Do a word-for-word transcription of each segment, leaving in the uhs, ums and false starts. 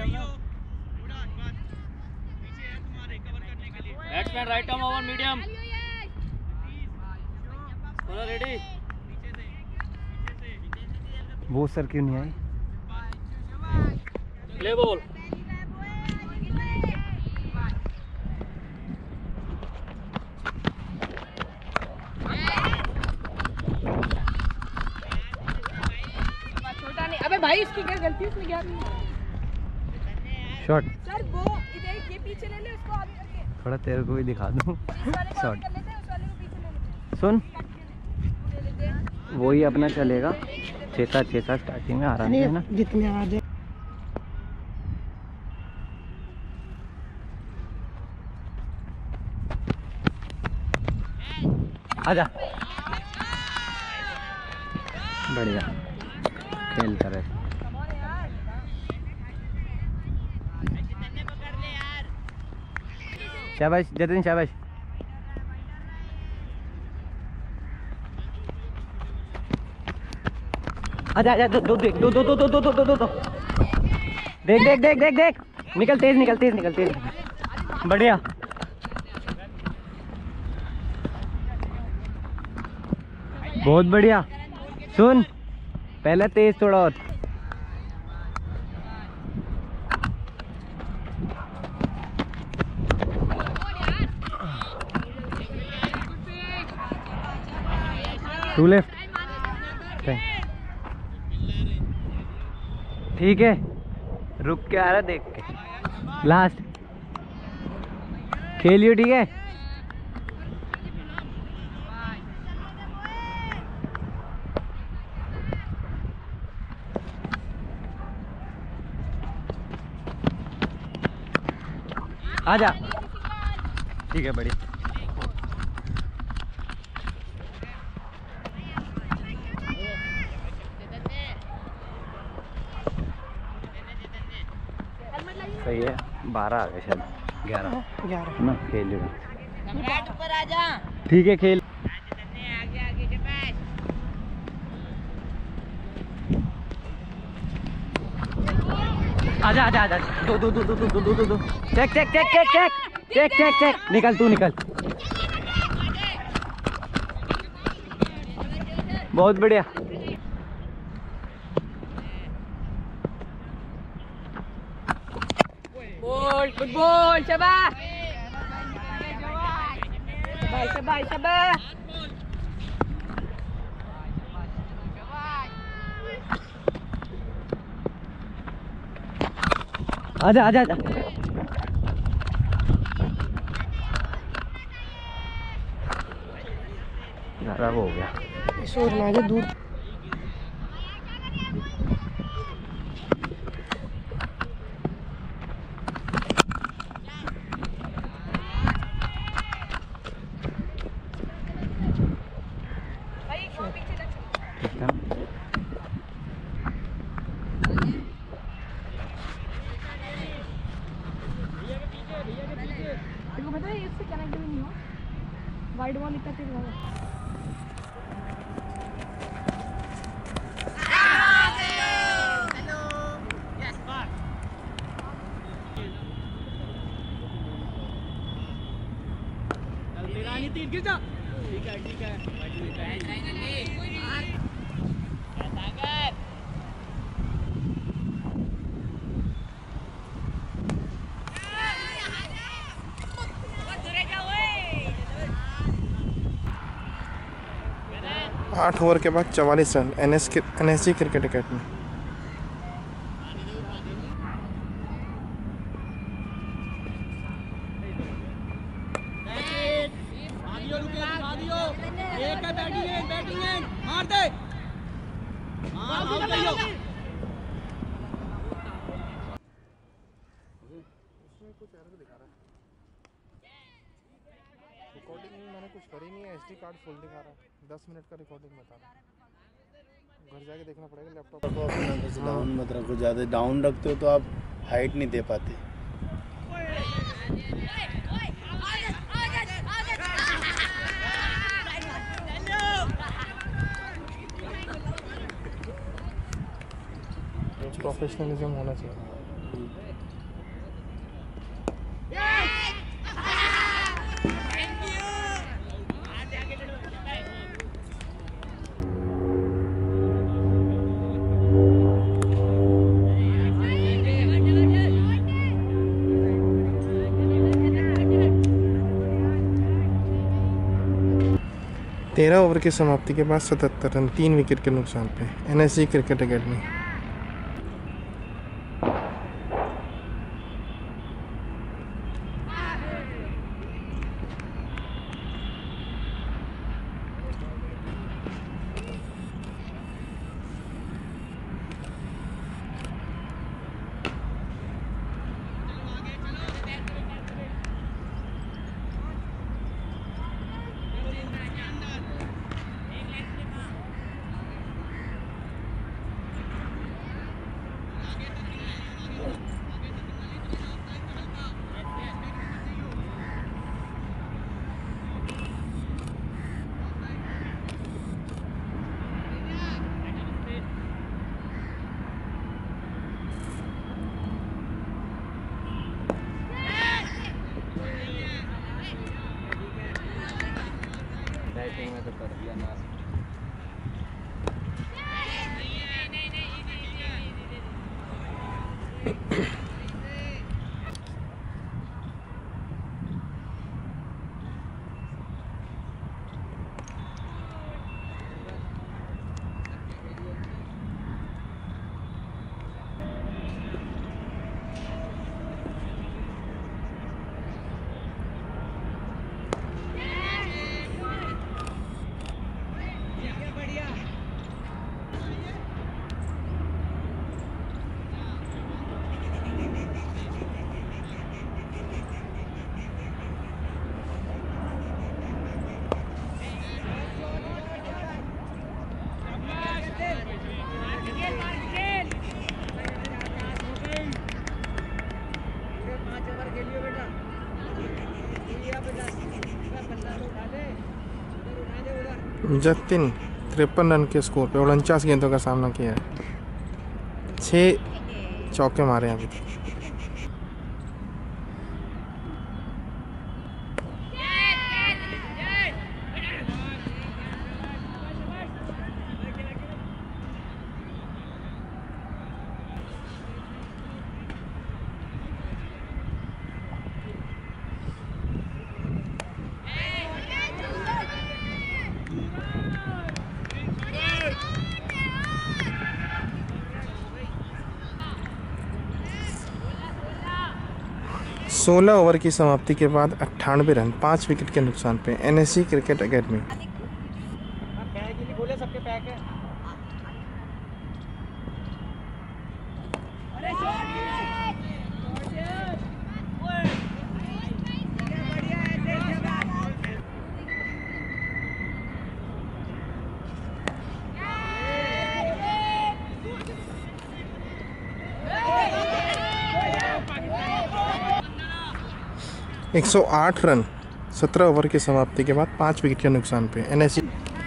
Batsman right arm over medium. बोलो ready. वो sir क्यों नहीं आई? Play ball. छोटा नहीं। अबे भाई इसकी क्या गलती, इसने क्या शॉट। सर वो इधर ये पीछे ले ले उसको आगे करके। थोड़ा तेरे को भी दिखा दूं। शॉट। सुन वही अपना चलेगा। छः सात छः सात स्टार्टिंग में आराम से ना जितने आ जाए। आजा। बढ़िया खेल कर रहे। शाबाश जतिन शाबाश। आजा आजा दो दो देख दो दो दो दो दो दो दो दो देख देख देख देख देख निकल तेज निकल तेज निकल तेज निकल। बढ़िया बहुत बढ़िया। सुन पहले तेज थोड़ा और। To left. ठीक है रुक के आ रहा देख के। लास्ट खेलियो ठीक है। आजा ठीक है बढ़िया। सही है बारह आ गए शायद ग्यारह ग्यारह ना खेल ऊपर आजा। ठीक है खेल। आजा आजा आजा दो दो दो दो दो दो दो दो check check check check check check check check निकल तू निकल। बहुत बढ़िया। बोल गुड बॉल शाबाश शाबाश शाबाश शाबाश। आजा आजा आजा। खराब हो गया शोर ना आजा दूर। देखो पता है इससे कनेक्ट भी नहीं हो। वाइड बॉल इतना तेज होगा। ठीक है ठीक है आठ ओवर के बाद चवालीस run N S N S G cricket academy. Recording मैंने कुछ करी नहीं है। एसडी कार्ड फुल दिखा रहा है। दस मिनट का रिकॉर्डिंग बता रहा है। घर जाके देखना पड़ेगा लैपटॉप को। अपना डाउन मत रखो। ज़्यादा डाउन रखते हो तो आप हाइट नहीं दे पाते। प्रोफेशनलिज्म होना चाहिए। तेरह ओवर की समाप्ति के बाद सतहत्तर रन तीन विकेट के नुकसान पे एनएसजी क्रिकेट एकेडमी। बैटिंग में तो कर दिया ना। जतिन तिरपन रन के स्कोर पे उनचास गेंदों का सामना किया है, छः चौके मारे हैं अभी तक। सोलह ओवर की समाप्ति के बाद अट्ठानवे रन पाँच विकेट के नुकसान पे एनएसजी क्रिकेट एकेडमी। एक सौ आठ रन सत्रह ओवर की समाप्ति के बाद पाँच विकेट के नुकसान पे एनएसजी।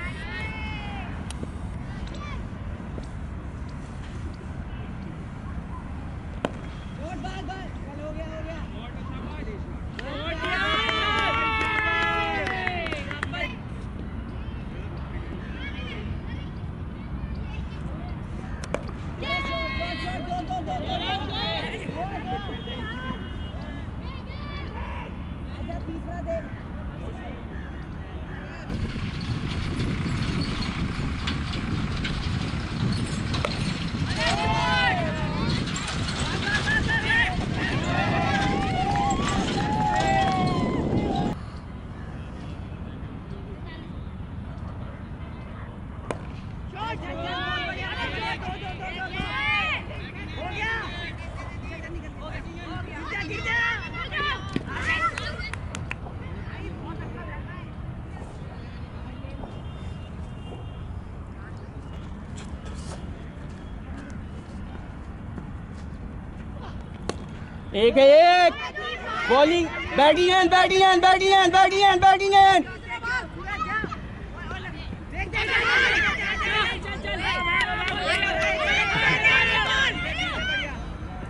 एक है एक bowling batting end batting end batting end batting end batting end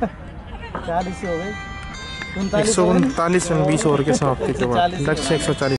चालीस हो गई। एक सौ उनतालीस रन बीस ओवर के समाप्ति के बाद लक्ष्य एक सौ चालीस।